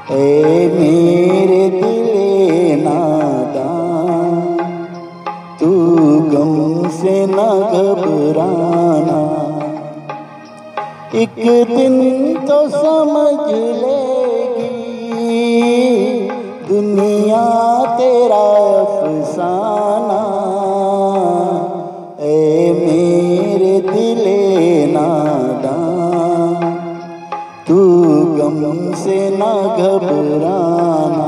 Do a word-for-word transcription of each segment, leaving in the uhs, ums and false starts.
ए मेरे दिले नादान, तू गम से न घबराना, एक दिन तो समझ लेगी दुनिया तेरा अफसाना। ए मेरे दिले नादान, तू गम से न घबराना।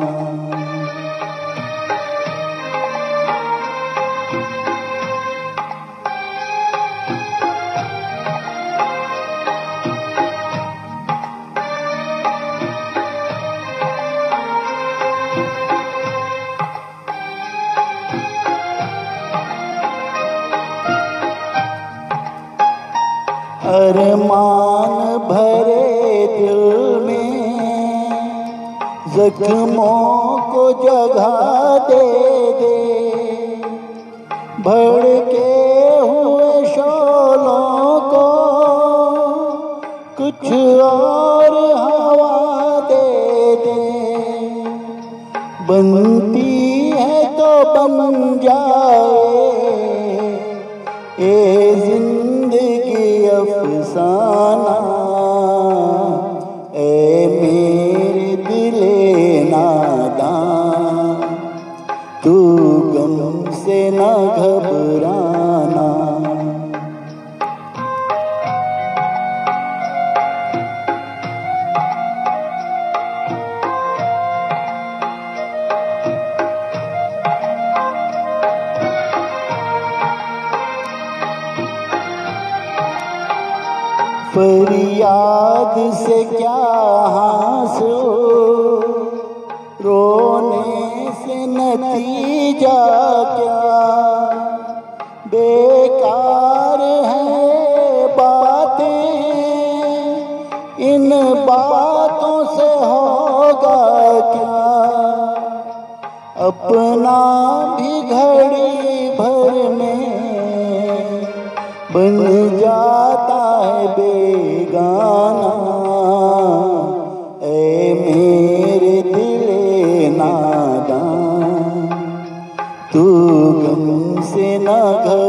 अरमान भरे दिल में जख्मों को जगह दे दे, भड़के हुए शोलों को कुछ और हवा दे दे। बनती है तो बन जाए ये जिंदगी अफसाना। ए मेरे दिले नादान, तू गम से न घबराना। फरियाद से क्या हासिल, रोने से नतीजा क्या, बेकार है बातें, इन बातों से होगा क्या। अपना भी घड़ी भर में बन जाता है बेगाना। ए मेरे दिले नादान, तू गम से न घबराना।